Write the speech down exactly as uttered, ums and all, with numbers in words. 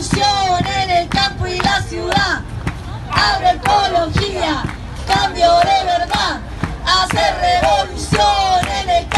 revolución en el campo y la ciudad. Agroecología, cambio de verdad. Hacer revolución en el campo.